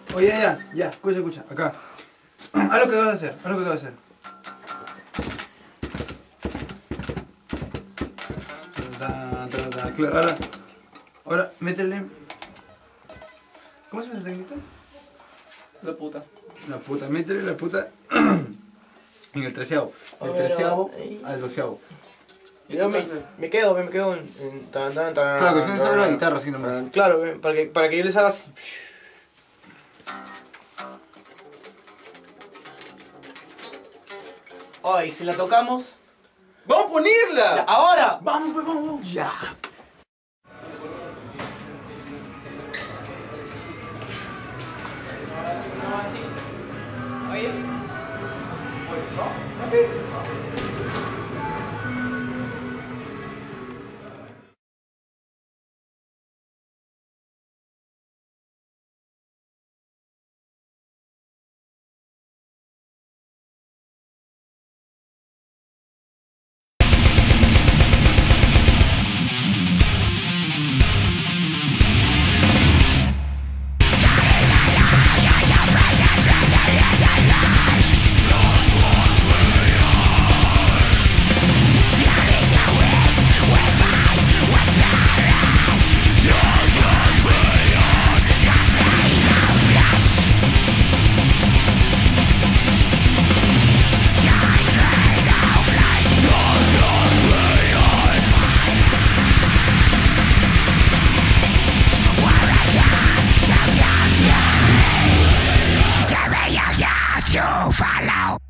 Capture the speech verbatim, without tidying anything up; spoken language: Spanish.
Oye, ya, ya, escucha, escucha, acá. Haz lo que vas a hacer, haz lo que vas a hacer. Ta, ta, ta, claro, ahora, ahora, métele. ¿Cómo se llama esa técnica? La puta. La puta, métele la puta en el treceavo. Del treceavo al doceavo. Yo me, me quedo, me quedo en, en tan, tan, tan, Claro, que son tan, solo la tan, guitarra, así nomás. tan, claro, eh, para que, para que yo les haga así. Oh, y si la tocamos. ¡Vamos a ponerla! Ya, ¡ahora! Vamos, pues, vamos, vamos, ya. ¿Oyes? To follow.